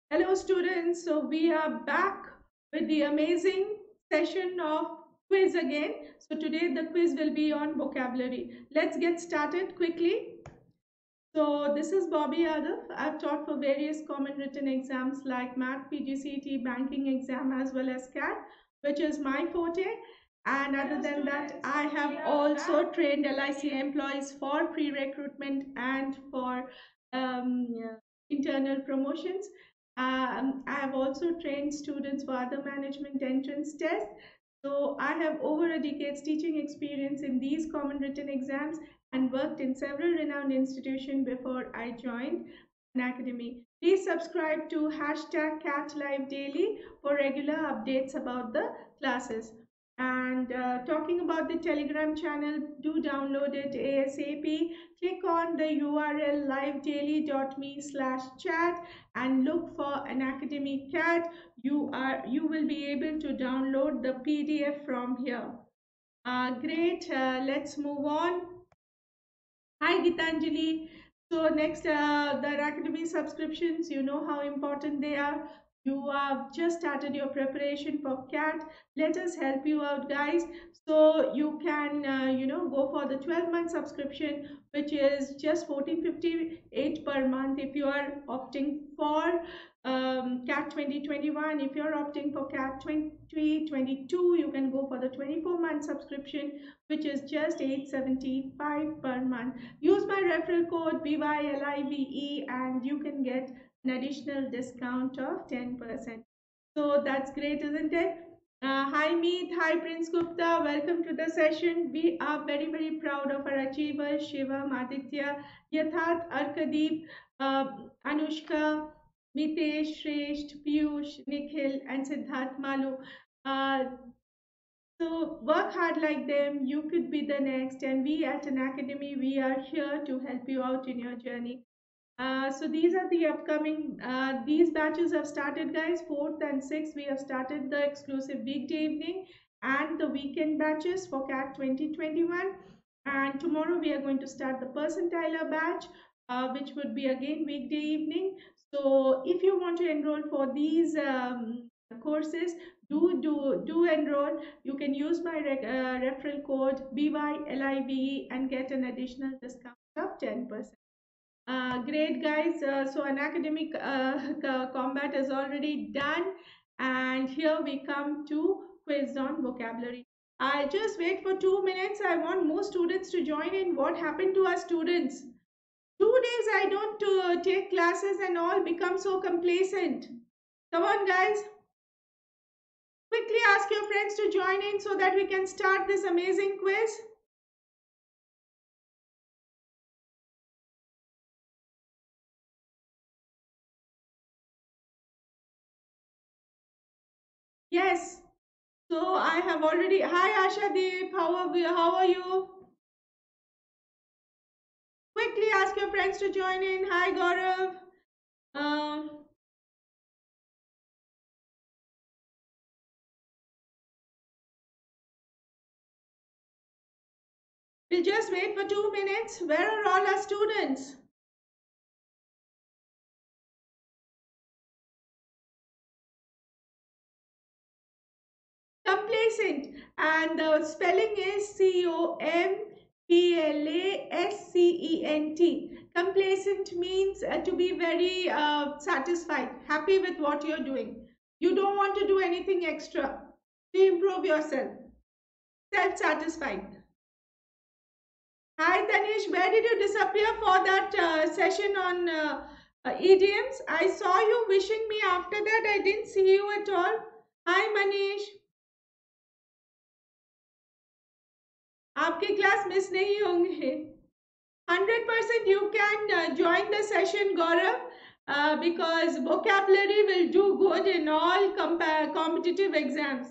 Hello, students. So we are back with the amazing session of quiz again. So today the quiz will be on vocabulary. Let's get started quickly. So this is Bobby Yadav. I've taught for various common written exams like Math, PGCET, banking exam as well as CAT, which is my forte. And other than that, I have also trained LIC employees for pre-recruitment and for internal promotions. I have also trained students for other management entrance tests. So I have over a decade's teaching experience in these common written exams and worked in several renowned institutions before I joined an academy. Please subscribe to hashtag CatLive Daily for regular updates about the classes. And talking about the Telegram channel, do download it ASAP. Click on the URL livedaily.me/chat and look for an academy cat. You will be able to download the PDF from here. Great. Let's move on. Hi, Gitanjali. So next, the academy subscriptions, you know how important they are. You have just started your preparation for CAT. Let us help you out, guys. So you can, go for the 12-month subscription, which is just 14.58 per month if you are opting for CAT 2021. If you're opting for CAT 2022, you can go for the 24-month subscription, which is just 875 per month. Use my referral code BYLIVE and you can get an additional discount of 10%. So that's great, isn't it? Hi Meet, hi Prince Gupta, welcome to the session. We are very, very proud of our achievers, Shivam, Aditya, Yatharth, Arkadeep, Anushka, Mitesh, Shresht, Piyush, Nikhil, and Siddharth Malu. Uh, so work hard like them, you could be the next. And we at an academy, we are here to help you out in your journey. So these are the upcoming, these batches have started, guys. 4th and 6th, we have started the exclusive weekday evening and the weekend batches for CAT 2021. And tomorrow we are going to start the percentiler batch, which would be again weekday evening. So if you want to enroll for these courses, do enroll. You can use my referral code BYLIVE and get an additional discount of 10%. Great, guys. So an academic combat is already done, and here we come to quiz on vocabulary. I just wait for 2 minutes. I want more students to join in. What happened to our students? 2 days I don't take classes and all become so complacent. Come on, guys. Quickly ask your friends to join in so that we can start this amazing quiz. Yes. So I have already. Hi, Asha Deep. How are you? Quickly ask your friends to join in. Hi, Gaurav. Um, we'll just wait for 2 minutes. Where are all our students? Complacent. And the spelling is COMPLACENT. Complacent means to be very satisfied, happy with what you're doing. You don't want to do anything extra to improve yourself. Self satisfied. Hi Tanish, where did you disappear for that session on idioms? I saw you wishing me after that. I didn't see you at all. Hi Manish, आपके class miss नहीं होंगे. 100% you can join the session, Gaurav, because vocabulary will do good in all competitive exams.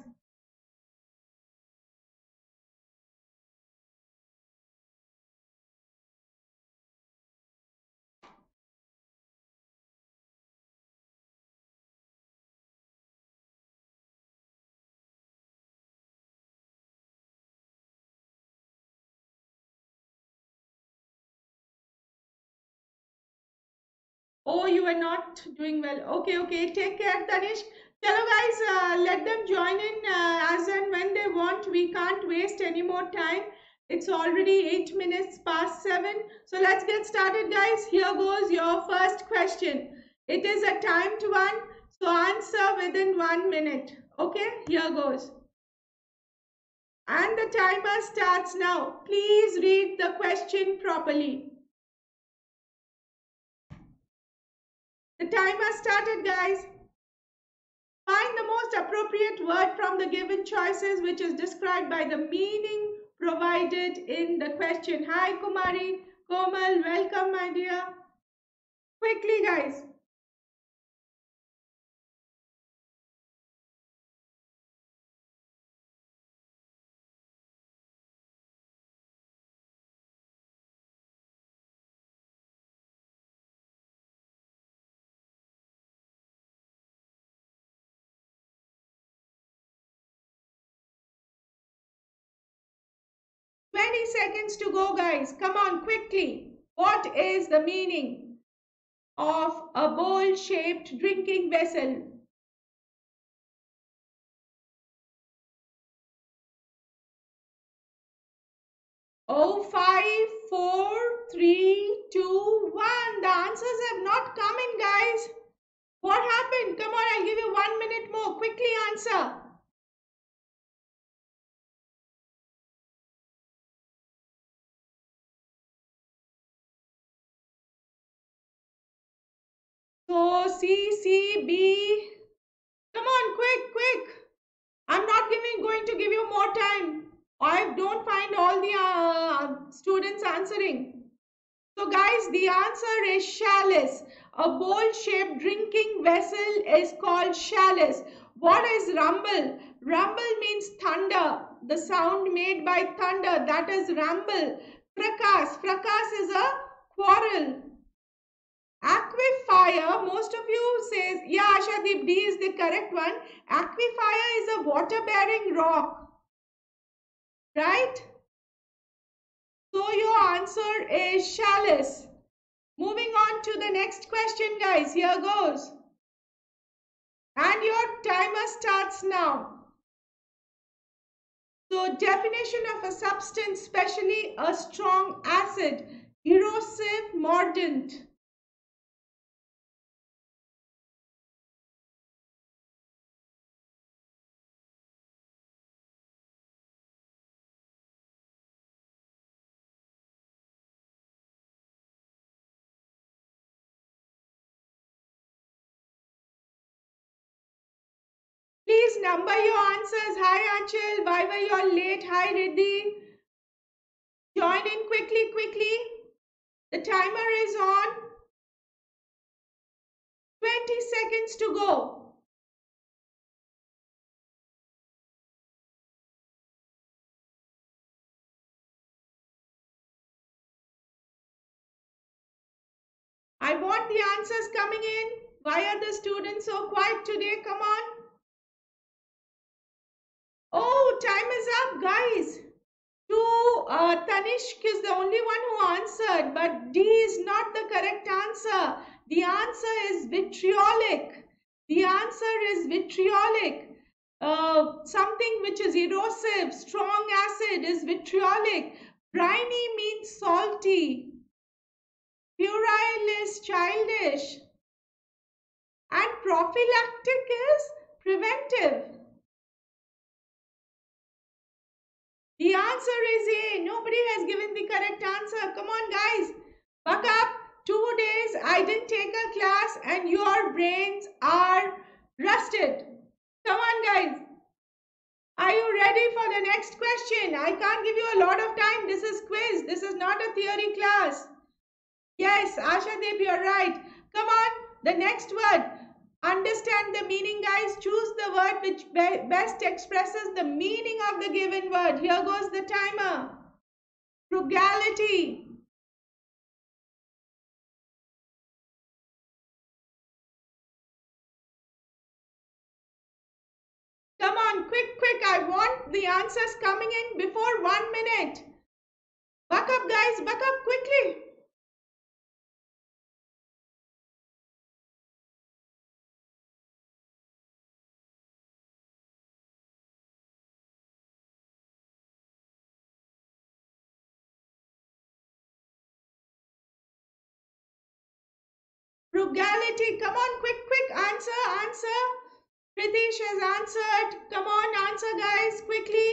Oh, you are not doing well. Okay, okay. Take care, Tanish. Chalo guys, let them join in as and when they want. We can't waste any more time. It's already 8 minutes past 7. So let's get started, guys. Here goes your first question. It is a timed one, so answer within 1 minute. Okay, here goes. And the timer starts now. Please read the question properly. The timer started, guys. Find the most appropriate word from the given choices which is described by the meaning provided in the question. Hi Kumari, Komal, welcome my dear. Quickly guys. Twenty seconds to go guys. Come on quickly. What is the meaning of a bowl-shaped drinking vessel? Oh, 5, 4, 3, 2, 1. The answers have not come in, guys. What happened? Come on, I'll give you 1 minute more. Quickly answer. So, C, C, B. Come on, quick, quick. I'm not going to give you more time. I don't find all the students answering. So guys, the answer is chalice. A bowl-shaped drinking vessel is called chalice. What is rumble? Rumble means thunder. The sound made by thunder, that is rumble. Fracas. Fracas is a quarrel. Aquifer, most of you says, yeah, Ashadeep, D is the correct one. Aquifer is a water-bearing rock, right? So your answer is chalice. Moving on to the next question, guys. Here goes. And your timer starts now. So definition of a substance, especially a strong acid, erosive, mordant. Please number your answers. Hi Anchal, why were you all late? Hi Riddhi. Join in quickly, quickly. The timer is on. 20 seconds to go. I want the answers coming in. Why are the students so quiet today? Come on. Oh, time is up, guys. Tanishk is the only one who answered, but D is not the correct answer. The answer is vitriolic. The answer is vitriolic. Something which is erosive, strong acid is vitriolic. Briny means salty. Puerile is childish. And prophylactic is preventive. The answer is A. Nobody has given the correct answer. Come on, guys. Buck up. 2 days I didn't take a class and your brains are rusted. Come on, guys. Are you ready for the next question? I can't give you a lot of time. This is quiz. This is not a theory class. Yes, Ashadeep, you're right. Come on. The next word. Understand the meaning, guys. Choose the word which best expresses the meaning of the given word. Here goes the timer. Frugality. Come on, quick, quick. I want the answers coming in before 1 minute. Buck up, guys. Buck up quickly. frugality. Come on, quick, answer. Pritish has answered. Come on, answer guys, quickly.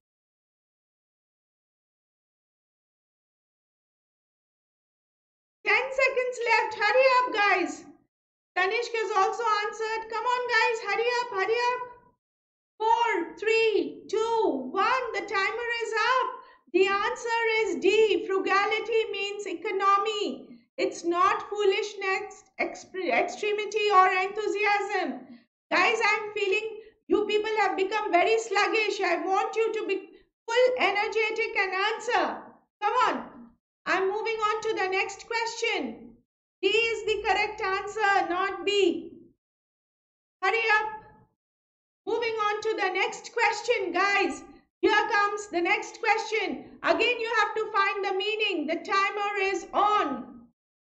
10 seconds left. Hurry up, guys. Tanishk has also answered. Come on, guys. Hurry up. 4, 3, 2, 1. The timer is up. The answer is D. Frugality means economy. It's not foolishness, extremity, or enthusiasm. Guys, I'm feeling you people have become very sluggish. I want you to be full energetic and answer. Come on. I'm moving on to the next question. D is the correct answer, not B. Hurry up. Moving on to the next question, guys. Here comes the next question. Again, you have to find the meaning. The timer is on.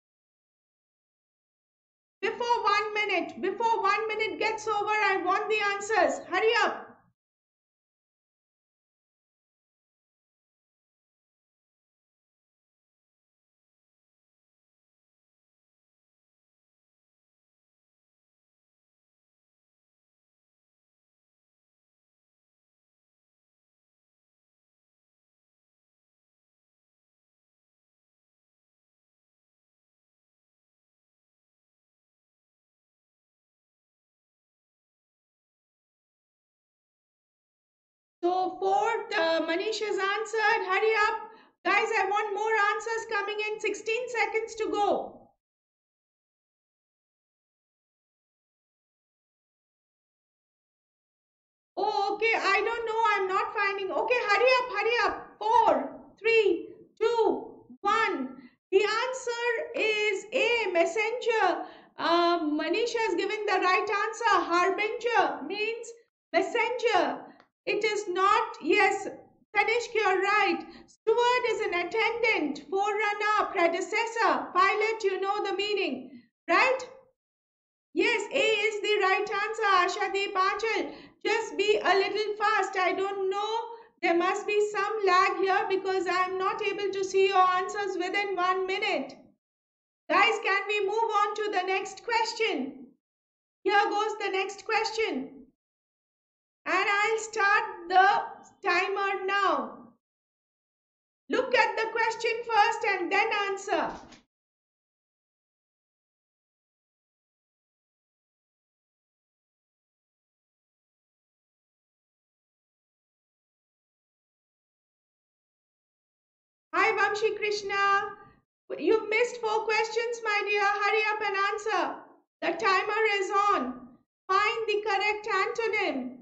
Before 1 minute gets over, I want the answers. Hurry up. So fourth, Manish has answered. Hurry up. Guys, I want more answers coming in. 16 seconds to go. Oh, okay. I don't know. I'm not finding. Okay, hurry up. 4, 3, 2, 1. The answer is A, messenger. Manish has given the right answer. Harbinger means messenger. It is not, yes, Tanishk, you're right. Steward is an attendant, forerunner, predecessor. Pilot, you know the meaning, right? Yes, A is the right answer, Ashadeep Achal. Just be a little fast. I don't know. There must be some lag here because I am not able to see your answers within 1 minute. Guys, can we move on to the next question? Here goes the next question. And I'll start the timer now. Look at the question first and then answer. Hi, Vamshi Krishna. You've missed 4 questions, my dear. Hurry up and answer. The timer is on. Find the correct antonym.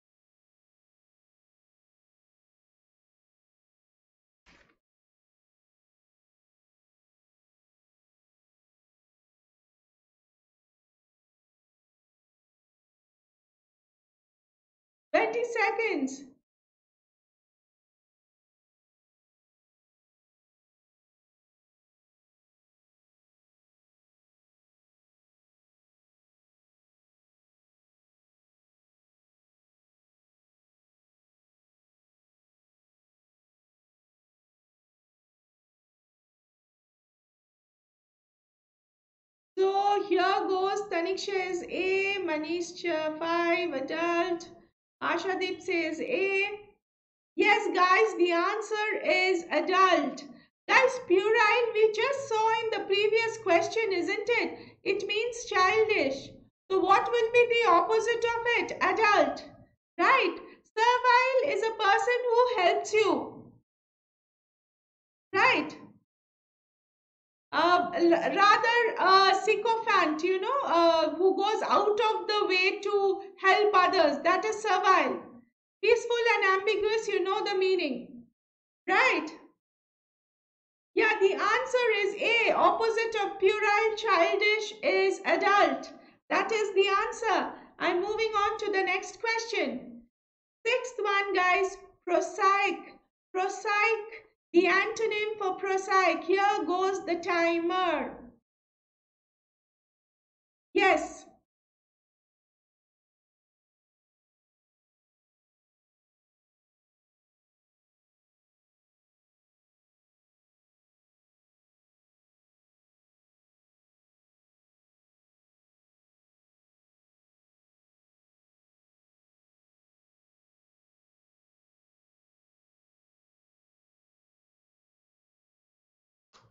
Twenty seconds. So here goes. Tanisha is A, Manish 5, adult. Ashadeep says A. Yes, guys, the answer is adult. Guys, puerile we just saw in the previous question, isn't it? It means childish. So what will be the opposite of it? Adult. Right. Servile is a person who helps you. Right. Rather sycophant, who goes out of the way to help others. That is servile. Peaceful and ambiguous, you know the meaning. Right. Yeah, the answer is A. Opposite of puerile, childish is adult. That is the answer. I'm moving on to the next question. Sixth one, guys. Prosaic. Prosaic. The antonym for prosaic. Here goes the timer. Yes.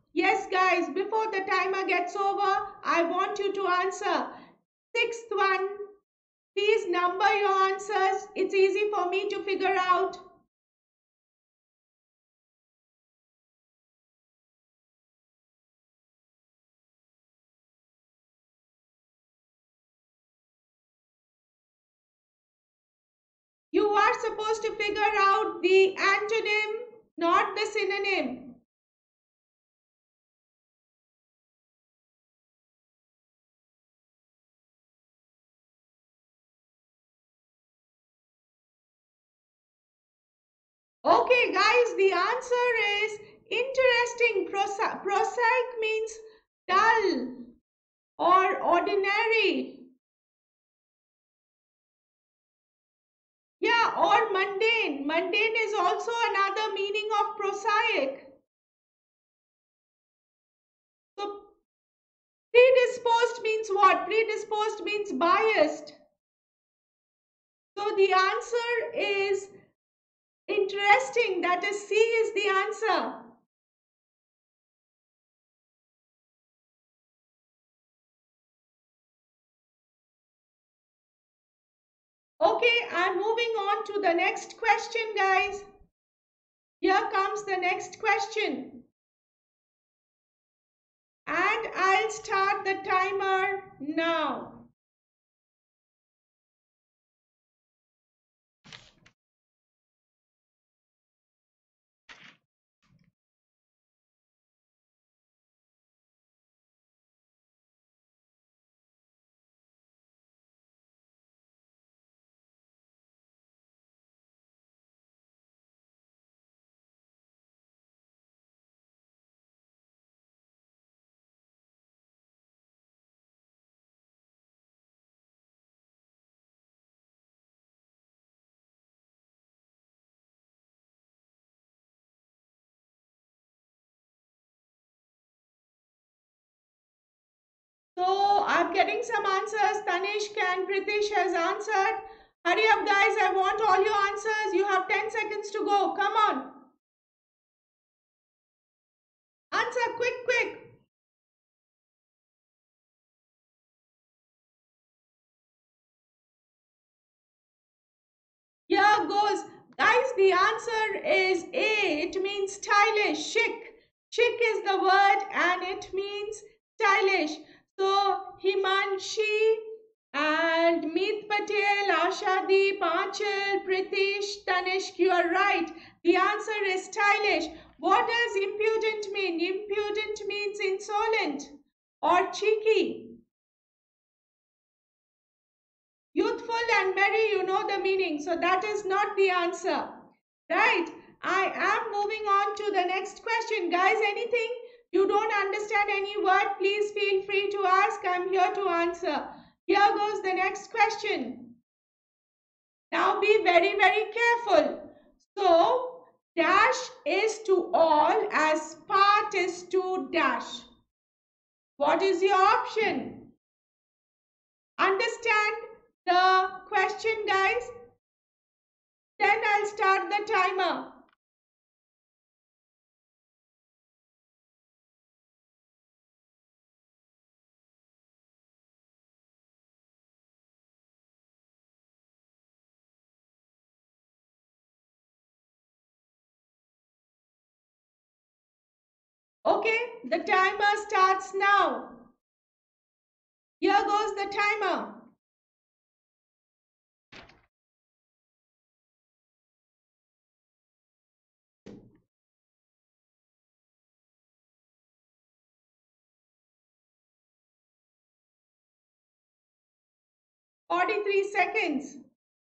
Yes, guys, before the timer gets over, I want you to answer. Sixth one, please number your answers. It's easy for me to figure out. You are supposed to figure out the antonym, not the synonym. Okay, guys, the answer is interesting. Prosaic means dull or ordinary. Yeah, or mundane. Mundane is also another meaning of prosaic. So predisposed means what? Predisposed means biased. So the answer is interesting. That is C is the answer. Okay, I'm moving on to the next question, guys. Here comes the next question. And I'll start the timer now. So I'm getting some answers. Tanishk and Pritish has answered. Hurry up, guys. I want all your answers. You have 10 seconds to go. Come on. Answer quick, quick. Here goes. Guys, the answer is A. It means stylish, chic. Chic is the word and it means stylish. So Himanshi and Meet Patel, Ashadeep, Anchal, Pritish, Tanishk, you are right. The answer is stylish. What does impudent mean? Impudent means insolent or cheeky. Youthful and merry, you know the meaning. So that is not the answer. Right? I am moving on to the next question. Guys, anything you don't understand any word, please feel free to ask. I'm here to answer. Here goes the next question. Now be very, very careful. So, dash is to all as part is to dash. What is your option? Understand the question, guys? Then I'll start the timer. Okay, the timer starts now. Here goes the timer. 43 seconds.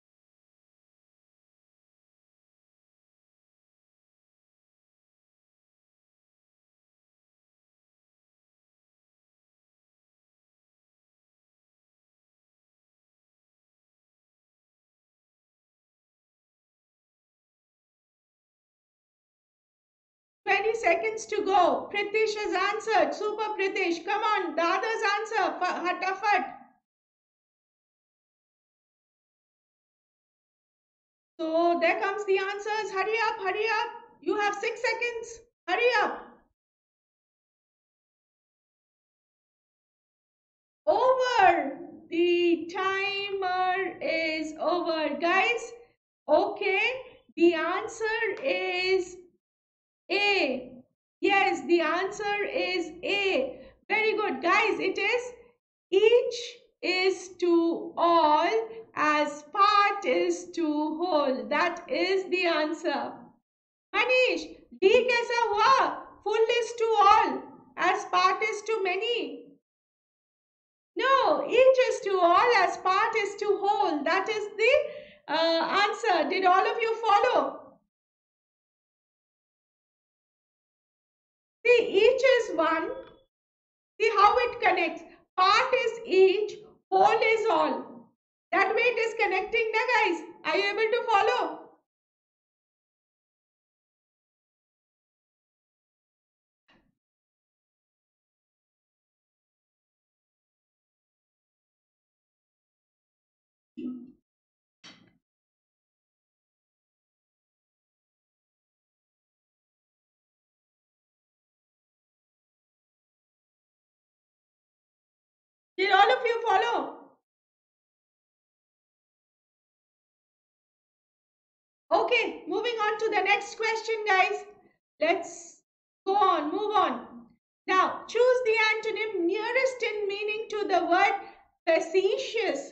20 seconds to go. Pritish has answered. Super Pritish. Come on, the others answer. Hatafat. So there comes the answers. Hurry up, hurry up. You have 6 seconds. Hurry up. The timer is over, guys. Okay, the answer is A. Yes, the answer is A. Very good, guys. It is each is to all as part is to whole. That is the answer. Manish, D कैसा हुआ? Full is to all as part is to many. No, each is to all as part is to whole. That is the answer. Did all of you follow? See, each is one. See how it connects. Part is each, whole is all. That way it is connecting, na guys? Are you able to follow? Did all of you follow? Okay, moving on to the next question, guys. Let's go on, move on. Now, choose the antonym nearest in meaning to the word facetious.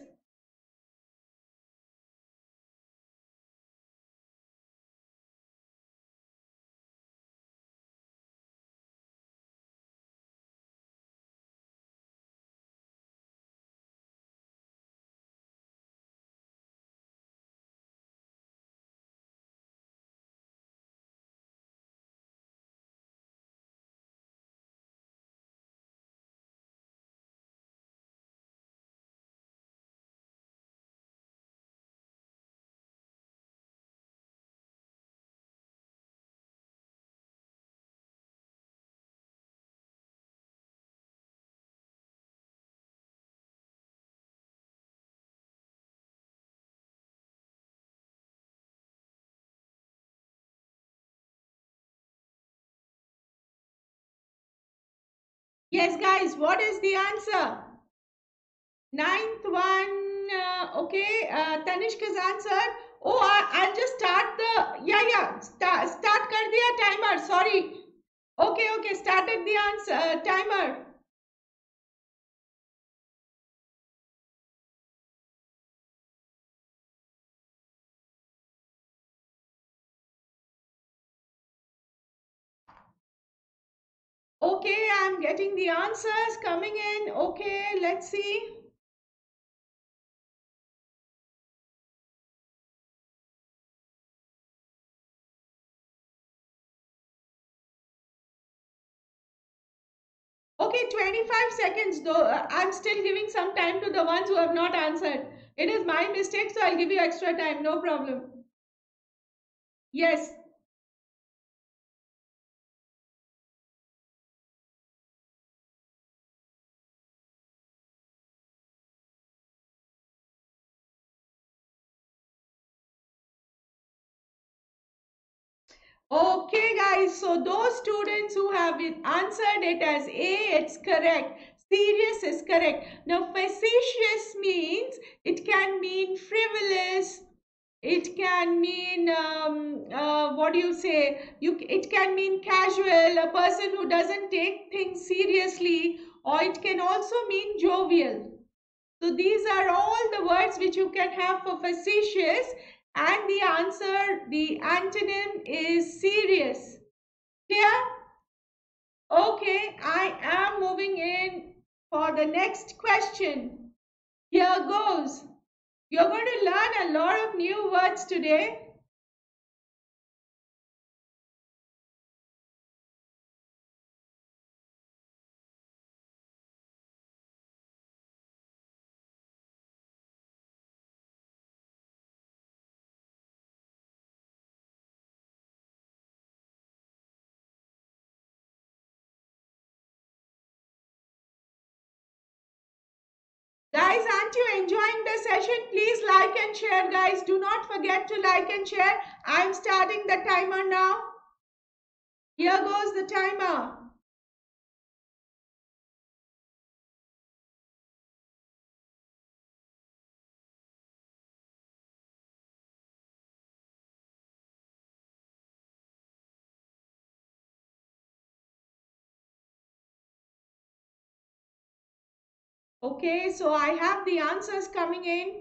Yes, guys, what is the answer? Ninth one, okay, Tanishka's answered. Oh, I'll just start the, yeah, start kar diya timer, sorry. Okay, started the answer, timer. Okay, I'm getting the answers coming in. Okay, let's see. Okay, 25 seconds though. I'm still giving some time to the ones who have not answered. It is my mistake, so I'll give you extra time, no problem. Yes. Okay, guys, so those students who have answered it as A, it's correct. Serious is correct. Now, facetious means it can mean frivolous. It can mean what do you say? It can mean casual, a person who doesn't take things seriously, or it can also mean jovial. So these are all the words which you can have for facetious, and the answer, the antonym is serious. Clear? Okay, I am moving in for the next question. Here goes. You're going to learn a lot of new words today. Guys, aren't you enjoying the session? Please like and share, guys. Do not forget to like and share. I'm starting the timer now. Here goes the timer. Okay, so I have the answers coming in.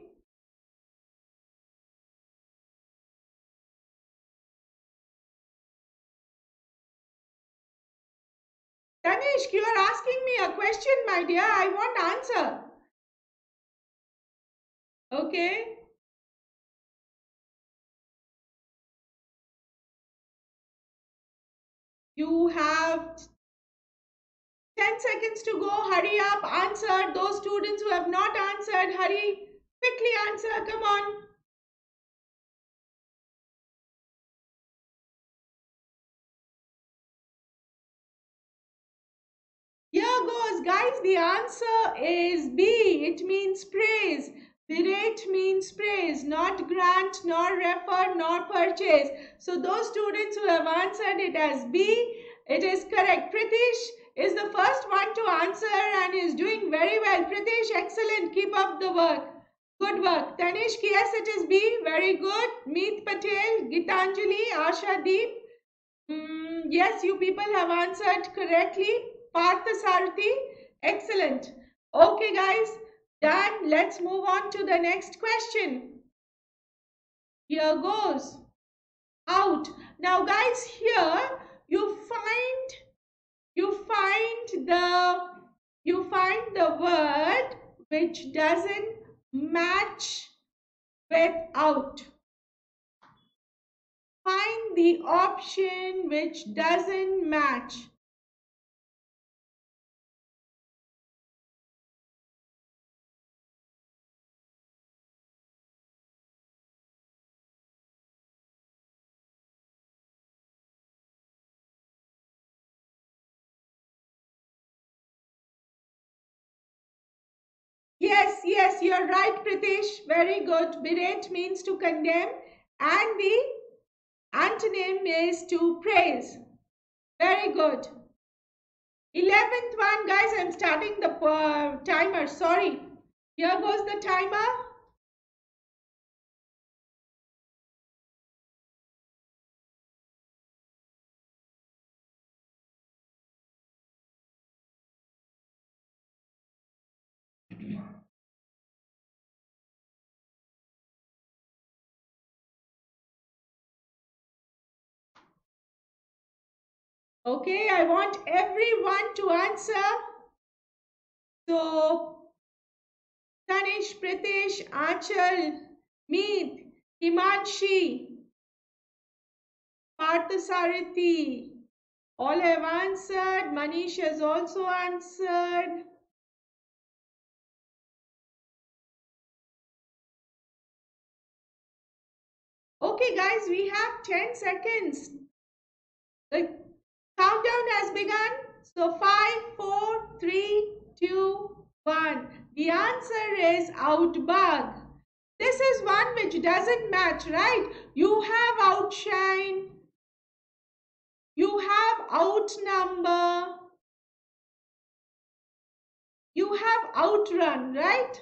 Tanishq, you are asking me a question, my dear. I want answer. Okay. You have 10 seconds to go. Hurry up. Answer. Those students who have not answered, hurry. Quickly answer. Come on. Here goes, guys. The answer is B. It means praise. Berate means praise, not grant, nor refer, nor purchase. So those students who have answered it as B, it is correct. Pritish is the first one to answer and is doing very well. Pritish, excellent. Keep up the work. Good work. Tanishq, yes, it is B. Very good. Meet Patel, Gitanjali, Asha Deep. Yes, you people have answered correctly. Parthasarthi, excellent. Okay, guys, done. Let's move on to the next question. Here goes. Out. Now, guys, here you find the word which doesn't match with out. Find the option which doesn't match. Yes, yes, you're right, Pritesh. Very good. Berate means to condemn, and the antonym is to praise. Very good. 11th one, guys, I'm starting the timer. Sorry. Here goes the timer. Okay, I want everyone to answer. So, Tanish, Pritesh, Achal, Meet, Himanshi, Parthasarathi. All have answered. Manish has also answered. Okay, guys, we have 10 seconds. The countdown has begun. So 5, 4, 3, 2, 1. The answer is outbug. This is one which doesn't match, right? You have outshine. You have outnumber. You have outrun, right?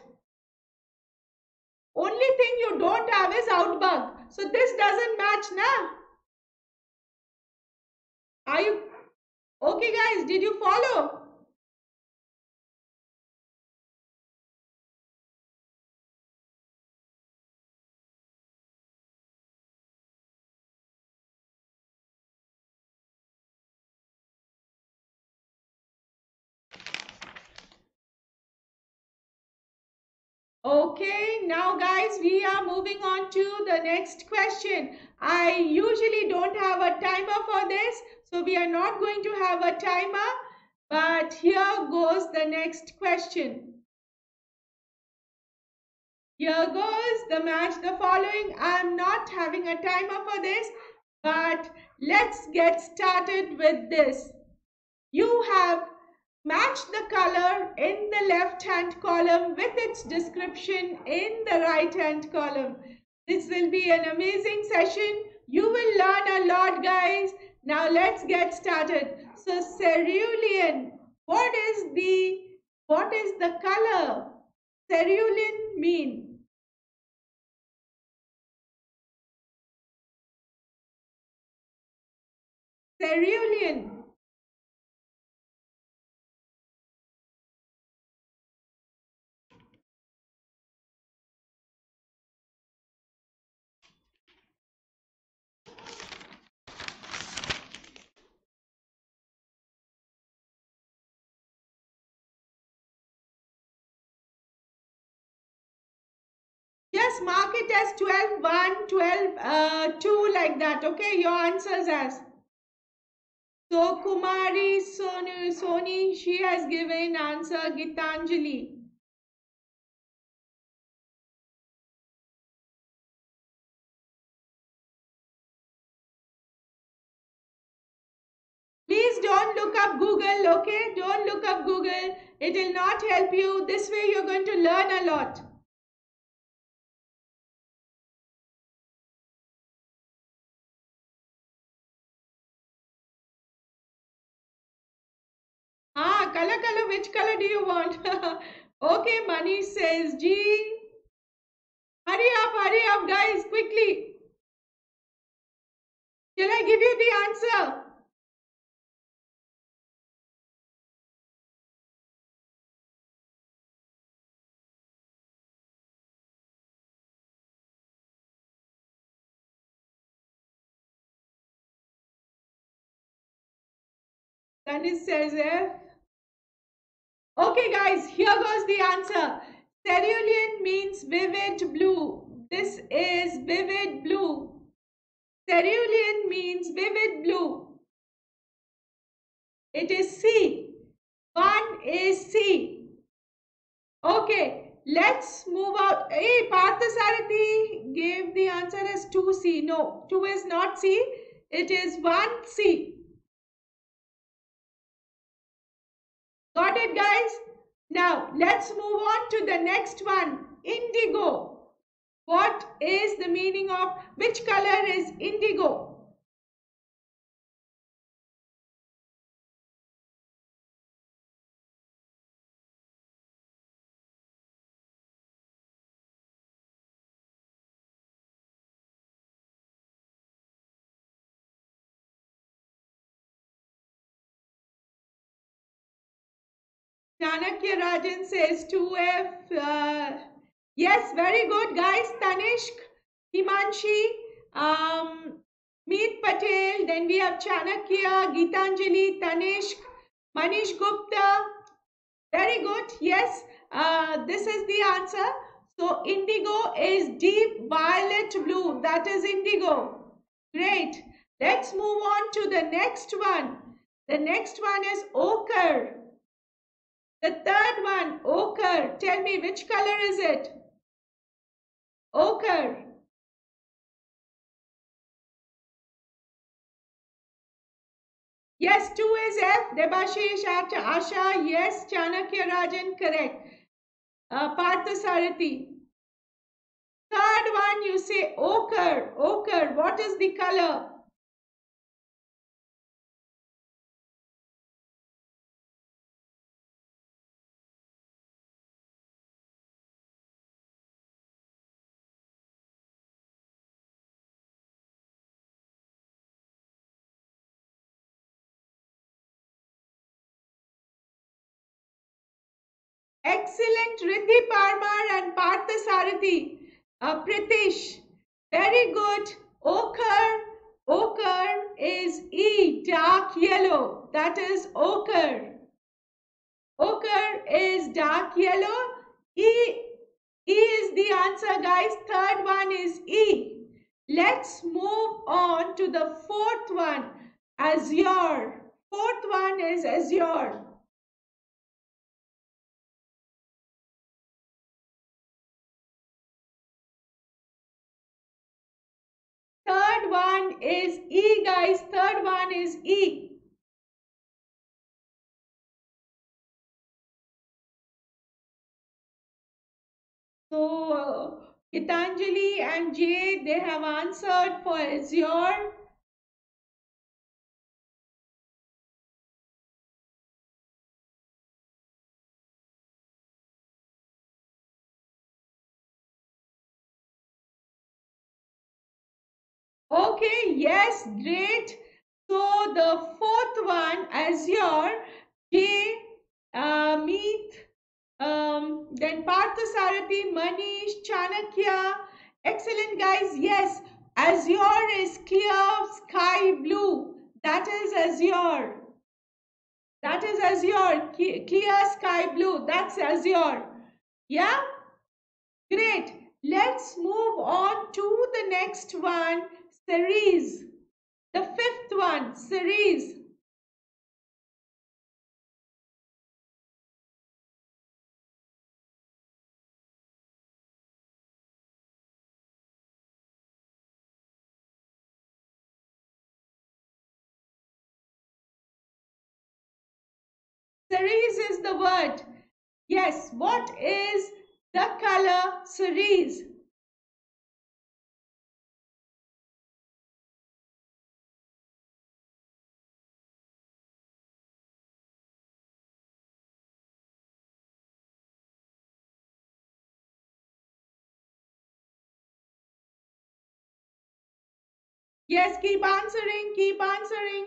Only thing you don't have is outbug. So this doesn't match now. Are you okay, guys? Did you follow? Okay, now guys, we are moving on to the next question. I usually don't have a timer for this, so we are not going to have a timer, but here goes the next question. Here goes the match the following. I'm not having a timer for this, but let's get started with this. You have matched the color in the left hand column with its description in the right hand column. This will be an amazing session. You will learn a lot, guys. Now let's get started. So cerulean, what is the color? Cerulean mean cerulean. mark it as 12, 1, 12, 2 like that. Okay, your answers as. So Kumari Soni, she has given answer Gitanjali. Please don't look up Google, okay? Don't look up Google. It will not help you. This way you're going to learn a lot. Color, which color do you want? Okay, Manish says G. Hurry up, guys, quickly. Shall I give you the answer? Tanis says F. Okay, guys, here goes the answer. Cerulean means vivid blue. This is vivid blue. Cerulean means vivid blue. It is C. 1 is C. Okay, let's move out. Hey, Parthasarathi gave the answer as 2C. No, 2 is not C. It is 1C. Got it, guys? Now, let's move on to the next one. Indigo. What is the meaning of, which color is indigo? Chanakya Rajan says 2F. Yes, very good, guys. Tanishk, Himanshi, Meet Patel, then we have Chanakya, Gitanjali, Tanishk, Manish Gupta. Very good. Yes, this is the answer. So indigo is deep violet blue. That is indigo. Great. Let's move on to the next one. The next one is ochre. The third one, ochre. Tell me, which color is it? Ochre. Yes, 2 is F. Debashish, Asha. Yes, Chanakya Rajan. Correct. Parthasarathi. Third one, you say ochre. Ochre. What is the color? Excellent, Riddhi Parmar and Parthasarathi. Pritish, very good. Ochre, ochre is E, dark yellow. That is ochre. Ochre is dark yellow. E is the answer, guys. Third one is E. Let's move on to the fourth one, azure. Fourth one is azure. Third one is E, guys. Third one is E. So, Gitanjali and Jay, they have answered for azure. Okay, yes, great. So the fourth one, azure, Jay, Meet, then Parthasarathi, Manish, Chanakya. Excellent, guys. Yes, azure is clear sky blue. That is azure. That is azure. Clear sky blue. That's azure. Yeah? Great. Let's move on to the next one, series. The fifth one, series. Cerise is the word. Yes, what is the color cerise? Yes, keep answering, keep answering.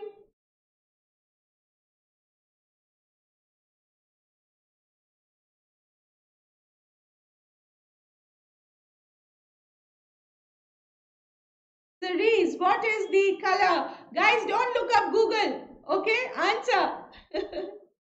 Cerise, what is the color? Guys, don't look up Google. Okay, answer.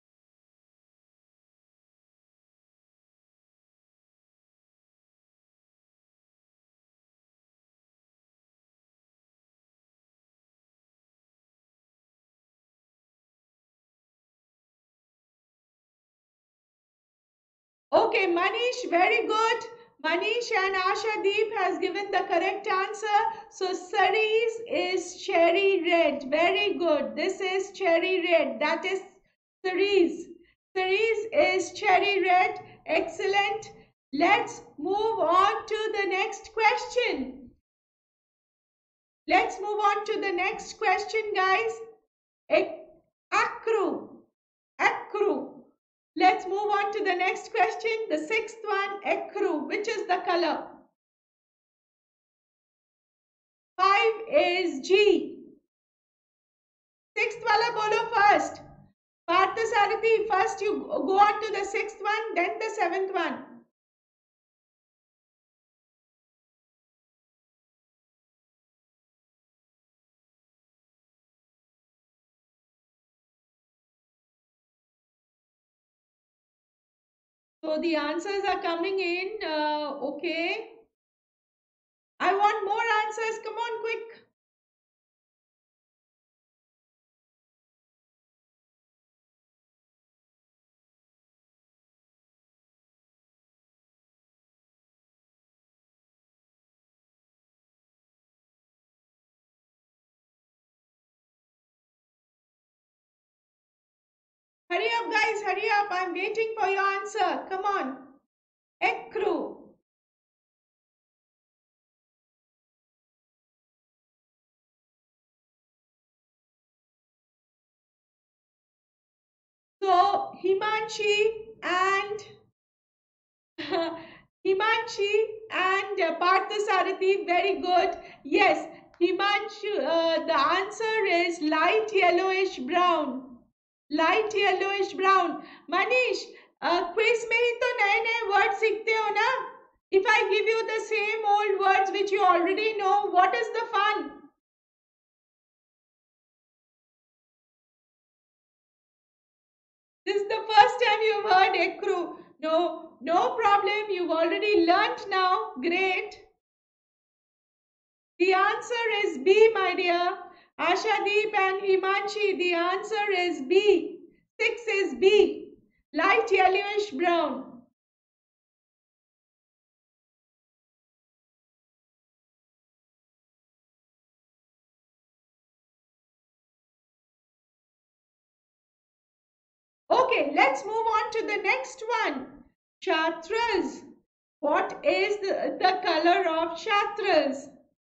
Okay, Manish, very good. Manish and Asha Deep has given the correct answer. So cerise is cherry red. Very good. This is cherry red. That is cerise. Cerise is cherry red. Excellent. Let's move on to the next question. Let's move on to the next question, guys. Acru. Acru. Let's move on to the next question. The sixth one, ecru. Which is the color? 5 is G. Sixth wala bolo first. Parthasarathi, first you go on to the sixth one, then the seventh one. So the answers are coming in. Okay. I want more answers. Come on, quick. Hurry up, guys. Hurry up. I'm waiting for your answer. Come on. Ecru. So Himanshi and Himanshi and Parthasarathi, very good. Yes, Himanshi, the answer is light yellowish brown. Light yellowish brown. Manish, quiz में ही तो नए नए words सीखते हो ना? If I give you the same old words which you already know, what is the fun? This is the first time you've heard Ekru. No, no problem. You've already learnt now. Great. The answer is B, my dear. Ashadeep and Himanshi, the answer is B. 6 is B. Light yellowish brown. Okay, let's move on to the next one. Chatras. What is the color of chatras?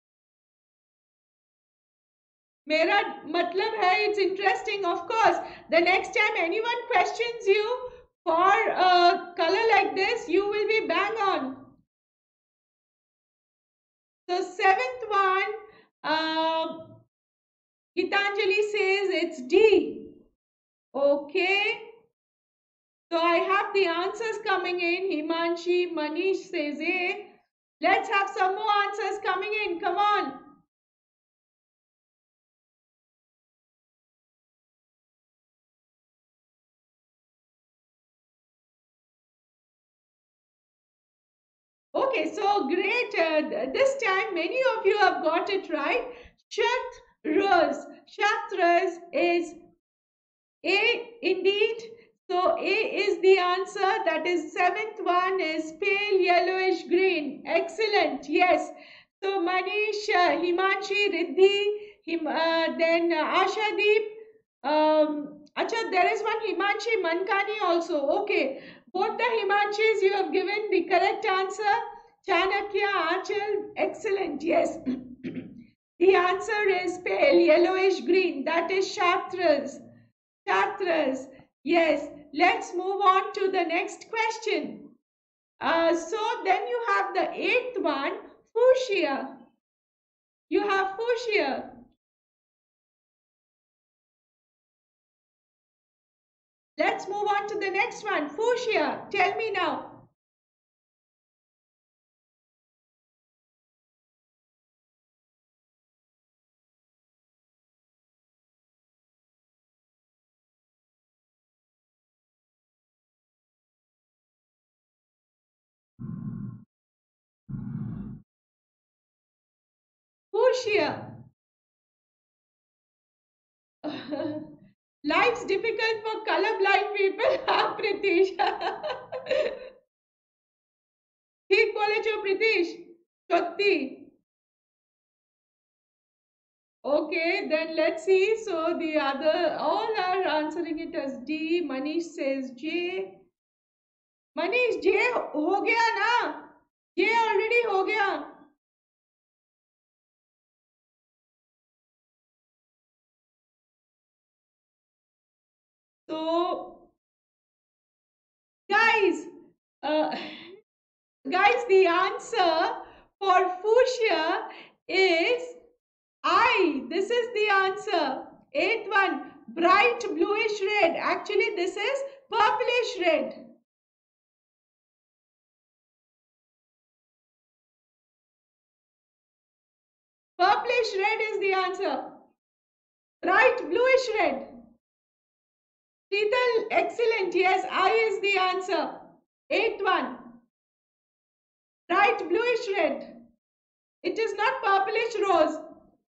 मेरा मतलब है it's interesting, of course. The next time anyone questions you for a color like this, you will be bang on. So seventh one, Gitanjali says it's D. Okay. So I have the answers coming in. Himanshi, Manish says A. Let's have some more answers coming in. Come on. Okay, so great. This time, many of you have got it right. Shatras. Shatras is A indeed. So A is the answer. That is seventh one is pale yellowish green. Excellent. Yes. So Manish, Himanshi, Riddhi, then Ashadeep. Acha, there is one Himanshi Mankani also. Okay. Both the Himanshis you have given the correct answer. Chanakya, Achal. Excellent. Yes. The answer is pale yellowish green. That is Shatras. Chatras. Yes, let's move on to the next question. So then you have the eighth one, fuchsia. You have fuchsia. Let's move on to the next one, fuchsia. Tell me now. Fuchsia. Life's difficult for colorblind people, हाँ प्रीतिश. ठीक बोले जो Pritish. Satti. Okay, then let's see. So the other, all are answering it as D. Manish says J. Manish, J हो गया ना? J already हो गया. So guys, uh, guys, the answer for fuchsia is I. This is the answer. Eighth one, bright bluish red. Actually, this is purplish red. Purplish red is the answer. Bright bluish red. Sheetal, excellent. Yes, I is the answer. Eighth one. Bright bluish red. It is not purplish rose.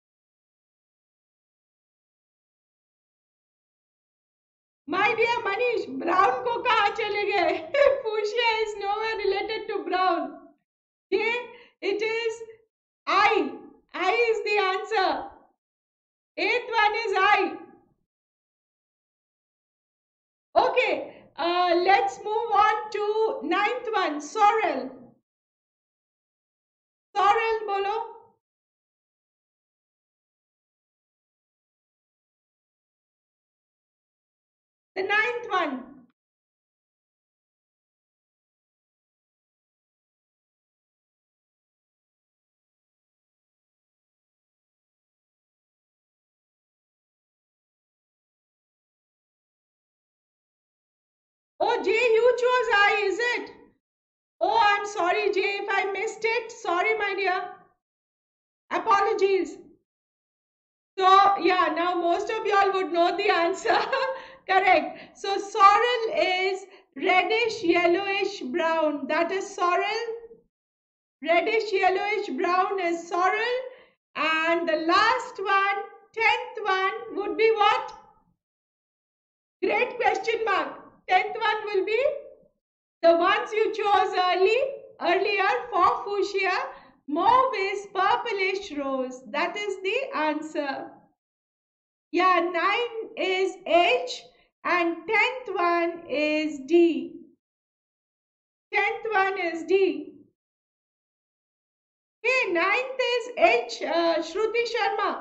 My dear Manish, brown को कहाँ चले गए? Fuchsia is nowhere related to brown. Okay, it is I. I is the answer. Eighth one is I. Okay, let's move on to ninth one. Sorrel. Sorrel bolo. The ninth one. Oh, Jay, you chose I, is it? Oh, I'm sorry, Jay, if I missed it. Sorry, my dear. Apologies. So, yeah, now most of y'all would know the answer. Correct. So, sorrel is reddish, yellowish, brown. That is sorrel. Reddish, yellowish, brown is sorrel. And the last one, 10th one, would be what? Great question mark. 10th one will be the ones you chose earlier for fuchsia. Mauve is purplish rose. That is the answer. Yeah, 9 is H and 10th one is D. 10th one is D. Okay, 9th is H, Shruti Sharma.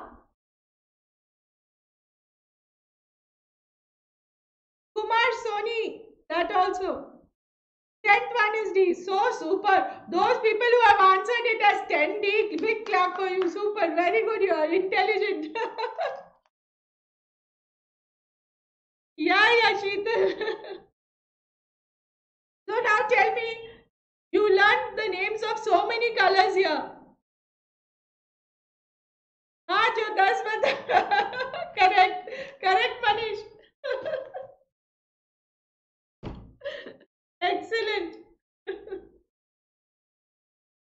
Kumar Soni, that also. 10th one is D. So super. Those people who have answered it as 10D, big clap for you. Super. Very good. You are intelligent. Yeah, Sheetal. So now tell me, you learned the names of so many colors here. हाँ जो 10 बता correct correct Manish excellent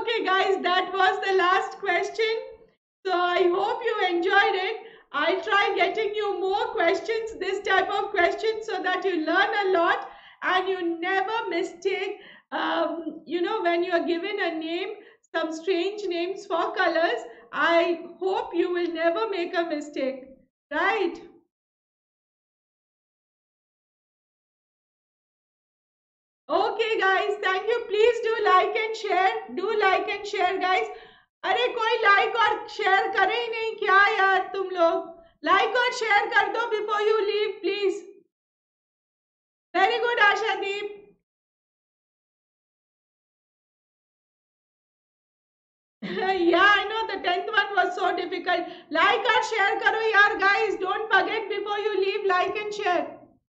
Okay, guys, that was the last question. So I hope you enjoyed it. I'll try getting you more questions, this type of questions, so that you learn a lot and you never mistake. When you are given a name, some strange names for colors, I hope you will never make a mistake, right? Okay, guys, thank you. Please do like and share. Do like and share, guys. अरे कोई like और share करे ही नहीं क्या यार तुम लोग like और शेयर कर दो before you leave please very good Ashadeep yeah I know the 10th one was so difficult like और share करो यार guys don't forget before you leave like and share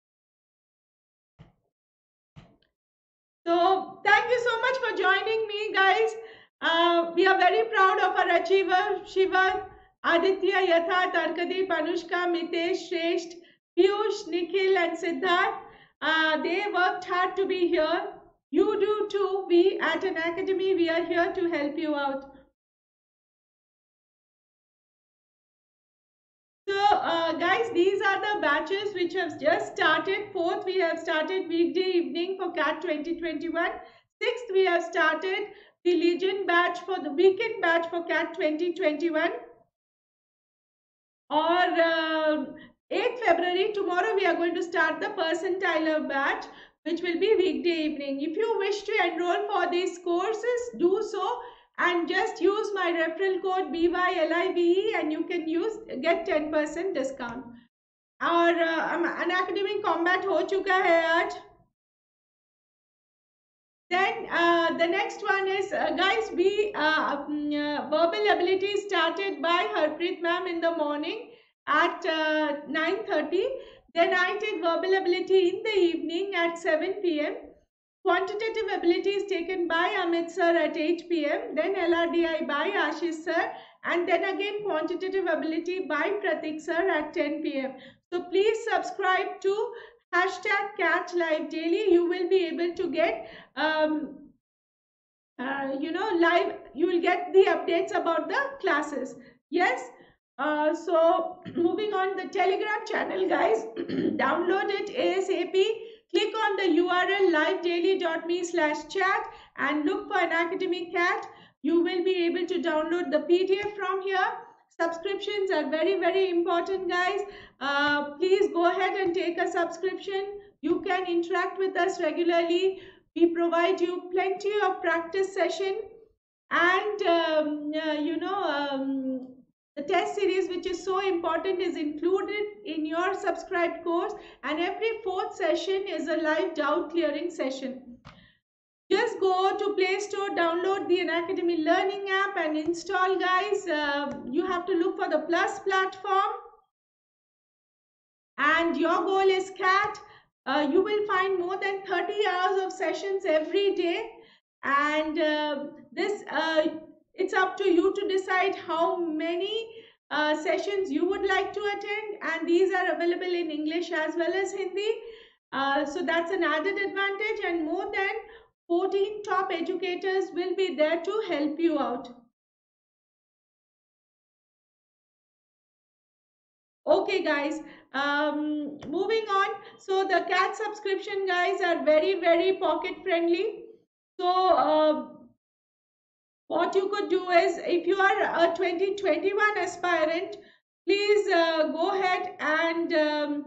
so thank you so much for joining me guys we are very proud of our achiever Shiva Aditya Yatharth Arkadeep Anushka Mitesh Shresht Piyush Nikhil and Siddharth they worked hard to be here you do too we at an academy we are here to help you out so guys these are the batches which have just started fourth we have started weekday evening for CAT 2021 sixth we have started the Legion batch for the weekend batch for CAT 2021 or 8th February tomorrow we are going to start the percentiler batch which will be weekday evening if you wish to enroll for these courses do so and just use my referral code BYLIVE and you can get 10% discount और अनएकेडमिक combat हो चुका है आज then the next one is guys we verbal ability started by Harpreet ma'am in the morning at 9:30 then I take verbal ability in the evening at 7 p.m. Quantitative ability is taken by Amit sir at 8 p.m. Then LRDI by Ashish sir and then again quantitative ability by Pratik sir at 10 p.m. So please subscribe to hashtag CAT Live Daily. You will be able to get live you will get the updates about the classes yes so moving on the Telegram channel guys download it ASAP click on the URL livedaily.me/chat and look for an academic cat you will be able to download the PDF from here subscriptions are very very important guys please go ahead and take a subscription you can interact with us regularly we provide you plenty of practice session and the test series which is so important is included in your subscribed course and every fourth session is a live doubt clearing session just go to Play Store download the Unacademy learning app and install guys you have to look for the plus platform and your goal is CAT you will find more than 30 hours of sessions every day and it's up to you to decide how many sessions you would like to attend and these are available in English as well as Hindi so that's an added advantage and more than 14 top educators will be there to help you out. Okay guys, moving on. So the CAT subscription guys are very very pocket friendly. So what you could do is if you are a 2021 aspirant, please go ahead and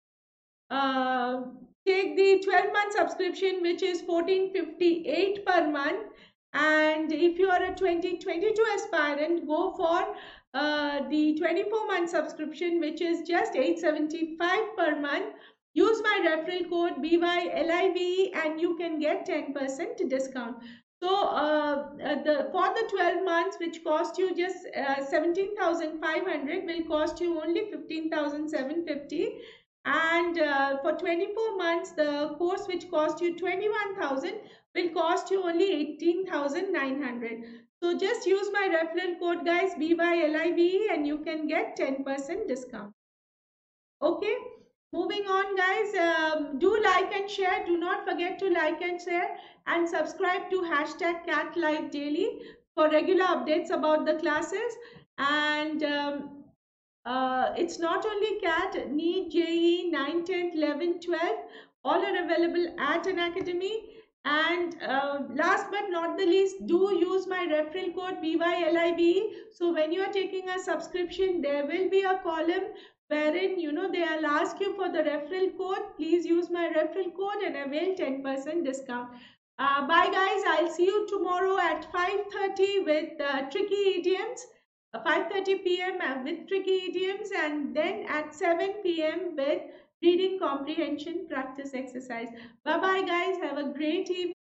take the 12-month subscription which is 1458 per month and if you are a 2022 aspirant go for the 24-month subscription which is just 875 per month use my referral code BYLIVE and you can get 10% discount so for the 12 months which cost you just 17,500 will cost you only 15,750 and for 24 months the course which cost you 21,000 will cost you only 18,900 so just use my referral code guys BYLIVE and you can get 10% discount okay moving on guys do like and share do not forget to like and share and subscribe to hashtag CAT Live Daily for regular updates about the classes. And it's not only CAT, NEET, JEE, 9, 10th, 11th, 12th, all are available at an academy. And last but not the least, do use my referral code BYLIBE. So when you are taking a subscription, there will be a column wherein they'll ask you for the referral code. Please use my referral code and avail 10% discount. Bye guys, I'll see you tomorrow at 5:30 with tricky idioms. 5:30 p.m. With tricky idioms, and then at 7 p.m. with reading comprehension practice exercise. Bye bye guys, have a great evening.